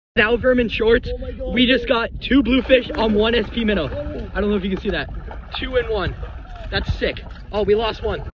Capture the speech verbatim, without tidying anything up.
Now vermin shorts. Oh, we just got two bluefish on one S P minnow. I don't know if you can see that. Two in one. That's sick. Oh, we lost one.